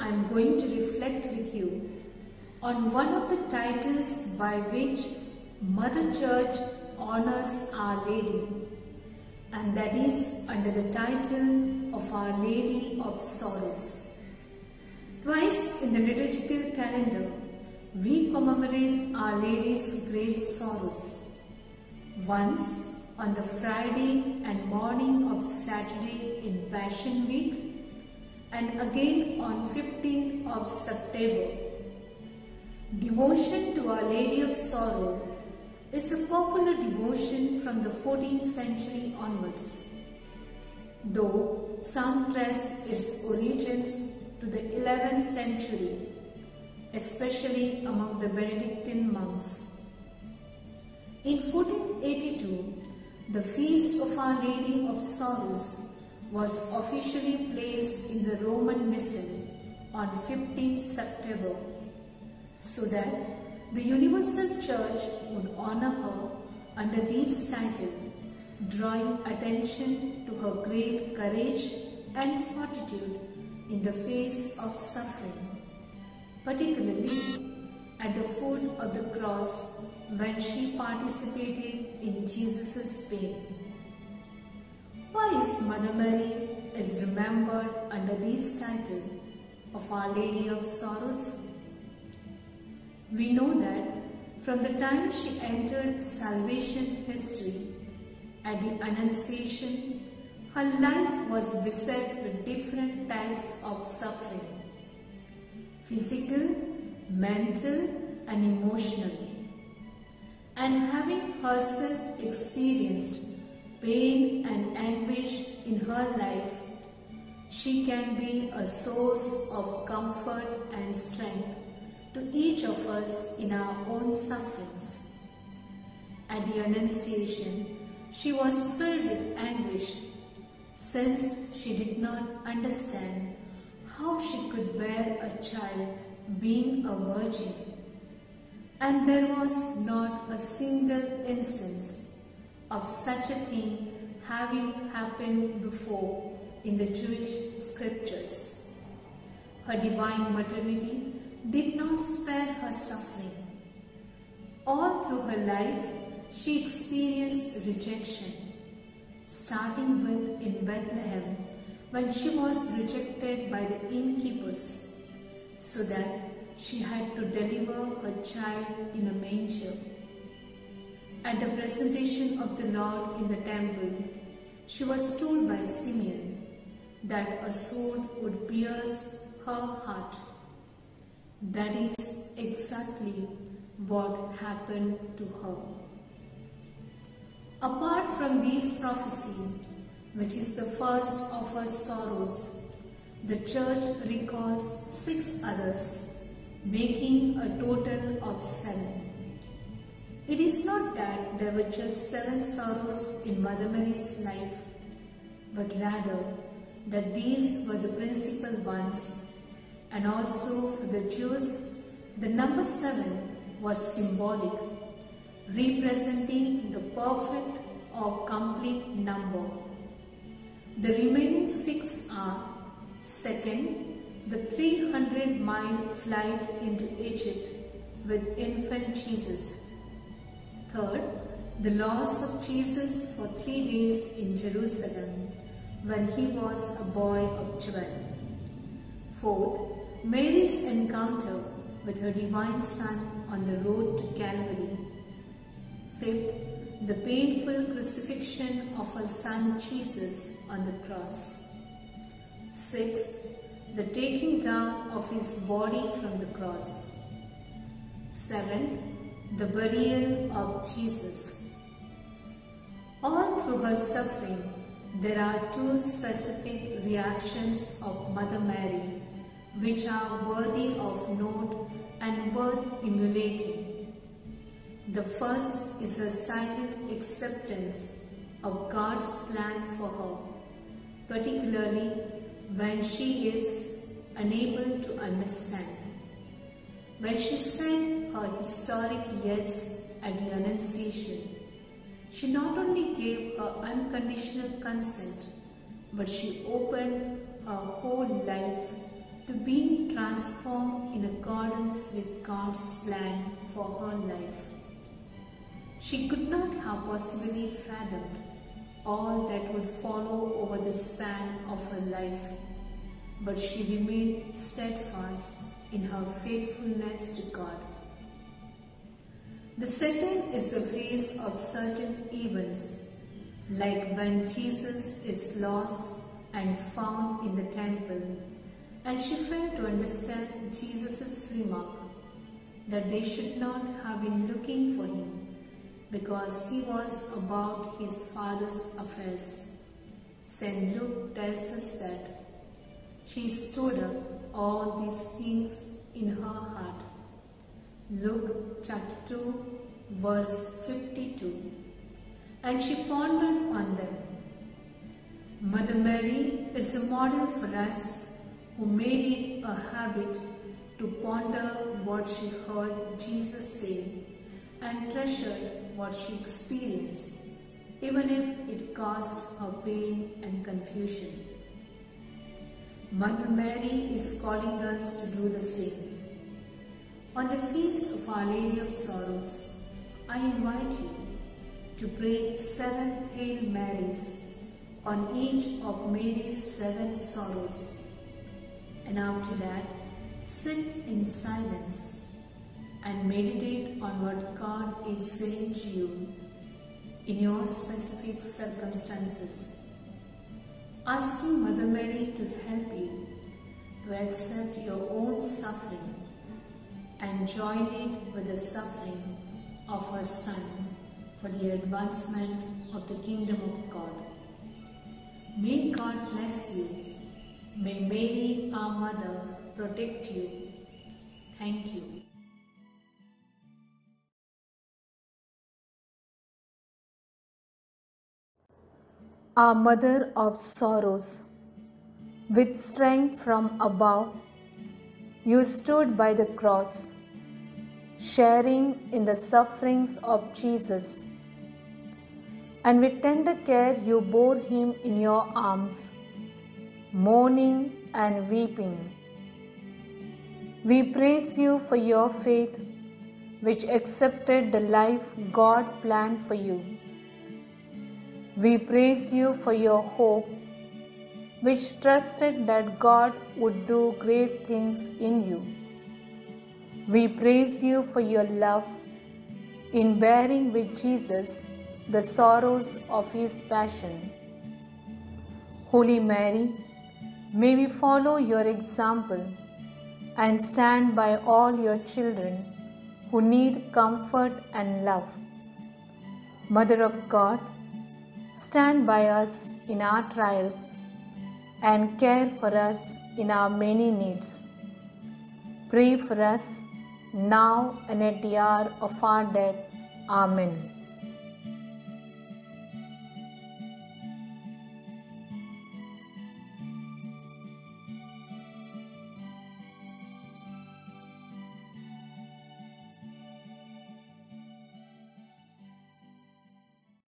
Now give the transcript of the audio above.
I am going to reflect with you on one of the titles by which Mother Church honors Our Lady, and that is under the title of Our Lady of Sorrows. Twice in the liturgical calendar, we commemorate Our Lady's great sorrows. Once on the Friday and morning of Saturday in Passion Week, and again on 15th of September. Devotion to Our Lady of Sorrow is a popular devotion from the 14th century onwards, though some trace its origins to the 11th century, especially among the Benedictine monks. In 1482, the feast of Our Lady of Sorrows was officially placed in the Roman Missal on 15th September, so that the Universal Church would honor her under this title, drawing attention to her great courage and fortitude in the face of suffering, particularly at the foot of the cross when she participated in Jesus' pain. Why is Mother Mary is remembered under this title of Our Lady of Sorrows? We know that from the time she entered salvation history at the Annunciation, her life was beset with different types of suffering, physical, mental and emotional. And having herself experienced pain and anguish in her life, she can be a source of comfort and strength to each of us in our own sufferings. At the Annunciation, she was filled with anguish, since she did not understand how she could bear a child being a virgin. And there was not a single instance of such a thing having happened before in the Jewish scriptures. Her divine maternity did not spare her suffering. All through her life, she experienced rejection, starting with in Bethlehem when she was rejected by the innkeepers, so that she had to deliver her child in a manger. At the presentation of the Lord in the temple, she was told by Simeon that a sword would pierce her heart. That is exactly what happened to her. Apart from this prophecy, which is the first of her sorrows, the Church recalls 6 others, making a total of 7. It is not that there were just 7 sorrows in Mother Mary's life, but rather that these were the principal ones, and also for the Jews, the number 7 was symbolic, representing the perfect or complete number. The remaining 6 are: second, the 300-mile flight into Egypt with infant Jesus. Third, the loss of Jesus for 3 days in Jerusalem when he was a boy of 12. Fourth, Mary's encounter with her divine Son on the road to Calvary. Fifth, the painful crucifixion of her Son Jesus on the cross. Sixth, the taking down of his body from the cross. Seventh, the burial of Jesus. All through her suffering, there are 2 specific reactions of Mother Mary which are worthy of note and worth emulating. The first is her silent acceptance of God's plan for her, particularly when she is unable to understand. When she said her historic yes at the Annunciation, she not only gave her unconditional consent, but she opened her whole life to being transformed in accordance with God's plan for her life. She could not have possibly fathomed all that would follow over the span of her life, but she remained steadfast in her faithfulness to God. The second is the phase of certain events, like when Jesus is lost and found in the temple, and she failed to understand Jesus' remark that they should not have been looking for him because he was about his Father's affairs. St. Luke tells us that she stood up all these things in her heart. Luke chapter 2 verse 52. And she pondered on them. Mother Mary is a model for us who made it a habit to ponder what she heard Jesus say and treasured what she experienced, even if it caused her pain and confusion. Mother Mary is calling us to do the same. On the feast of Our Lady of Sorrows, I invite you to pray 7 Hail Marys on each of Mary's 7 sorrows, and after that, sit in silence and meditate on what God is saying to you in your specific circumstances, asking Mother Mary to help you to accept your own suffering and join it with the suffering of her Son for the advancement of the kingdom of God. May God bless you. May Mary, our Mother, protect you. Thank you. Our Mother of Sorrows, with strength from above, you stood by the cross, sharing in the sufferings of Jesus, and with tender care you bore him in your arms, mourning and weeping. We praise you for your faith, which accepted the life God planned for you. We praise you for your hope, which trusted that God would do great things in you. We praise you for your love in bearing with Jesus the sorrows of his passion. Holy Mary, may we follow your example and stand by all your children who need comfort and love. Mother of God, stand by us in our trials and care for us in our many needs. Pray for us now and at the hour of our death. Amen.